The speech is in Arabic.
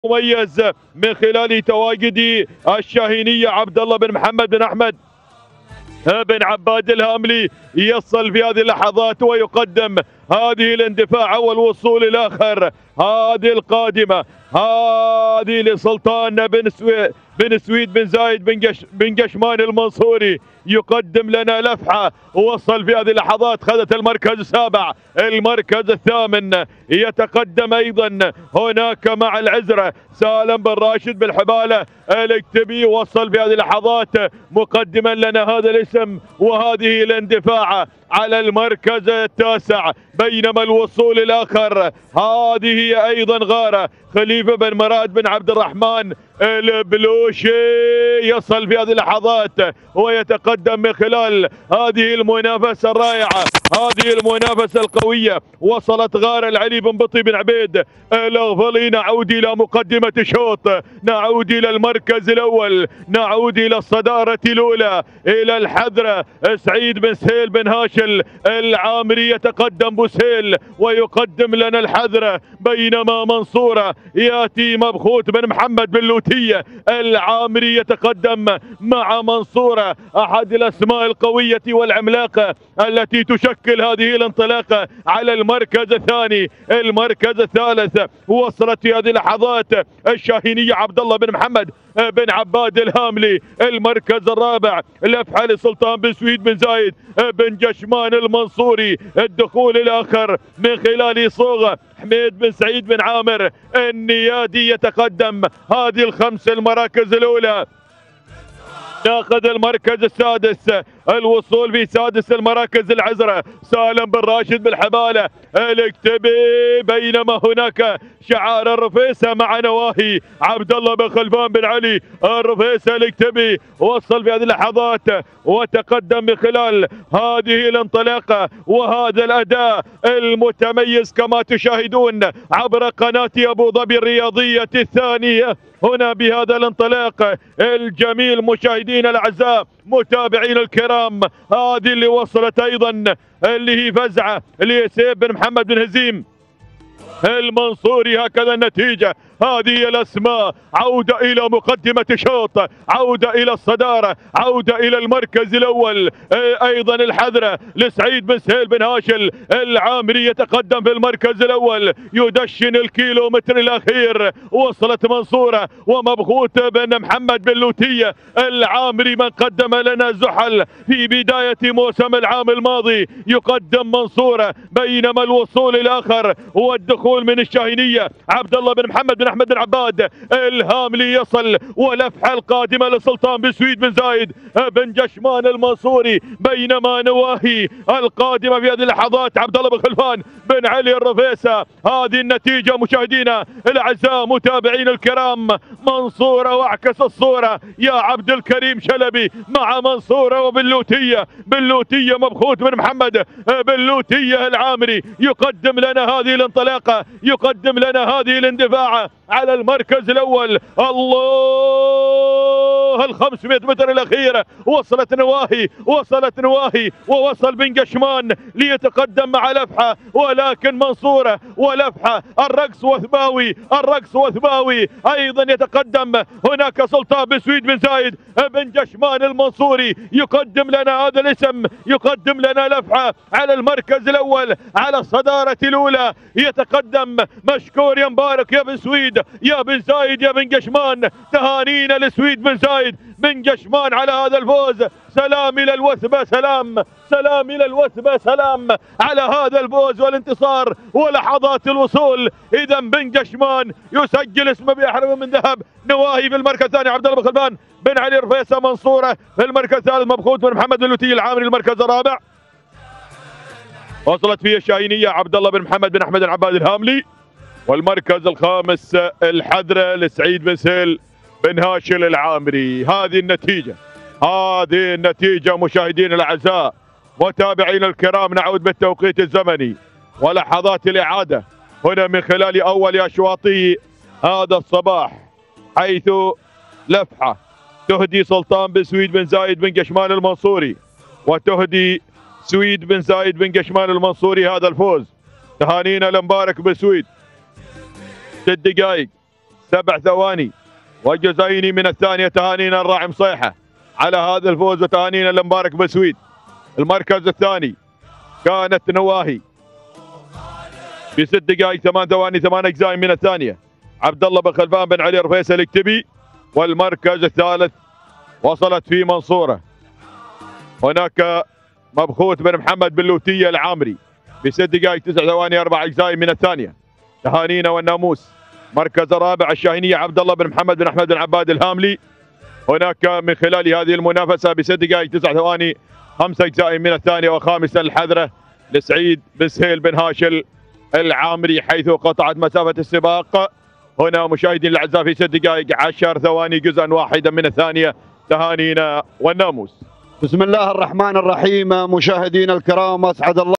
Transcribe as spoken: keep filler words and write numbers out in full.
مميز من خلال تواجد الشاهينية عبد الله بن محمد بن أحمد بن عباد الهاملي، يصل في هذه اللحظات ويقدم هذه الاندفاع والوصول الآخر. هذه القادمة هذه لسلطان بن سويد بن سويد بن زايد بن قش بن قشمان المنصوري، يقدم لنا لفحة. وصل في هذه اللحظات، خذت المركز السابع، المركز الثامن. يتقدم أيضا هناك مع العزرة سالم بن راشد بالحبالة الاكتبي، وصل في هذه اللحظات مقدما لنا هذا الاسم وهذه الاندفاع على المركز التاسع. بينما الوصول الآخر هذه أيضا غارة خليفة بن مراد بن عبد الرحمن البلوشي، يصل في هذه اللحظات ويتقدم من خلال هذه المنافسة الرائعة، هذه المنافسة القوية. وصلت غارة العلي بن بطي بن عبيد الأغفلي. نعود إلى مقدمة الشوط، نعود إلى المركز الأول، نعود إلى الصدارة الأولى، إلى الحذرة. سعيد بن سهيل بن هاشل العامري يتقدم بوسهيل ويقدم لنا الحذرة، بينما منصورة يأتي مبخوت بن محمد بن لوتية العامري يتقدم مع منصورة، أحد الأسماء القوية والعملاقة التي تشكل هذه الانطلاقة على المركز الثاني. المركز الثالث وصلت في هذه اللحظات الشاهينية عبد الله بن محمد بن عباد الهاملي. المركز الرابع لفحة لسلطان بن سويد بن زايد بن قشمان المنصوري. الدخول الآخر من خلال صوغة حميد بن سعيد بن عامر النيادي يتقدم. هذه الخمس المراكز الأولى. ناخذ المركز السادس، الوصول في سادس المراكز العزرة سالم بن راشد بالحبالة الاكتبي، بينما هناك شعار الرفيسة مع نواهي عبد الله بن خلفان بن علي الرفيسة الاكتبي. وصل في هذه اللحظات وتقدم من خلال هذه الانطلاقة وهذا الأداء المتميز كما تشاهدون عبر قناة أبو ظبي الرياضية الثانية هنا بهذا الانطلاق الجميل. مشاهدينا الأعزاء، متابعين الكرام، هذه اللي وصلت أيضا اللي هي فزعة ليسيب بن محمد بن هزيم المنصوري. هكذا النتيجة، هذه الأسماء. عودة إلى مقدمة الشوط، عودة إلى الصدارة، عودة إلى المركز الأول. أيضا الحذرة لسعيد بن سهيل بن هاشل العامري يتقدم في المركز الأول، يدشن الكيلومتر الأخير. وصلت منصورة ومبخوت بن محمد بن لوتية العامري من قدم لنا زحل في بداية موسم العام الماضي، يقدم منصورة. بينما الوصول الآخر هو الدخول من الشاهينية عبد الله بن محمد بن أحمد بن عباد الهاملي يصل. ولفحة القادمة لسلطان بن سويد بن زايد بن قشمان المنصوري، بينما نواهي القادمة في هذه اللحظات عبد الله بن خلفان بن علي الرفيسة. هذه النتيجة مشاهدينا الأعزاء، متابعين الكرام. منصورة واعكس الصورة يا عبد الكريم شلبي مع منصورة وباللوتية. باللوتية مبخوت بن محمد باللوتية العامري يقدم لنا هذه الانطلاقة، يقدم لنا هذه الاندفاع على المركز الأول. الله، الخمسمائة متر الأخيرة وصلت نواهي، وصلت نواهي ووصل بن قشمان ليتقدم مع لفحة، ولكن منصورة ولفحة الرقص وثباوي، الرقص وثباوي أيضا يتقدم. هناك سلطان بن سويد بن زايد بن قشمان المنصوري يقدم لنا هذا الاسم، يقدم لنا لفحة على المركز الأول، على الصدارة الأولى. يتقدم مشكور يا مبارك يا بن سويد يا بن زايد يا بن قشمان. تهانينا لسويد بن زايد بن قشمان على هذا الفوز. سلام إلى الوثبة، سلام سلام إلى الوثبة، سلام على هذا الفوز والانتصار ولحظات الوصول. إذا بن قشمان يسجل اسمه بأحرف من ذهب. نواهي في المركز الثاني عبد الله بن خلفان بن علي رفيسة. منصورة في المركز الثالث مبخوت بن محمد بن لوتي العامري المركز الرابع. وصلت فيه الشاهينية عبد الله بن محمد بن أحمد العباد الهاملي. والمركز الخامس الحذرة لسعيد بن سهيل بن هاشل العامري. هذه النتيجة، هذه النتيجة مشاهدينا الأعزاء، متابعينا الكرام. نعود بالتوقيت الزمني ولحظات الإعادة هنا من خلال أول أشواطي هذا الصباح، حيث لفحة تهدي سلطان بن سويد بن زايد بن قشمان المنصوري، وتهدي سويد بن زايد بن قشمان المنصوري هذا الفوز. تهانينا لمبارك بن سويد. ست دقائق سبع ثواني وجزئين من الثانية. تهانينا الراعي مصيحة على هذا الفوز، وتهانينا لمبارك بسويد. المركز الثاني كانت نواهي بست دقائق ثمان ثواني ثمان اجزاء من الثانية، عبد الله بن خلفان بن علي رفيس الكتبي. والمركز الثالث وصلت في منصورة هناك مبخوت بن محمد بن لوتية العامري بست دقائق تسع ثواني اربع اجزاء من الثانية. تهانينا والناموس. مركز الرابع الشاهينية عبد الله بن محمد بن احمد بن عباد الهاملي، هناك من خلال هذه المنافسة بست دقائق تسع ثواني خمس اجزاء من الثانية. وخامسا الحذرة لسعيد بن سهيل بن هاشل العامري، حيث قطعت مسافة السباق هنا مشاهدين الاعزاء في ست دقائق عشر ثواني جزءا واحدا من الثانية. تهانينا والناموس. بسم الله الرحمن الرحيم. مشاهدينا الكرام، اسعد الله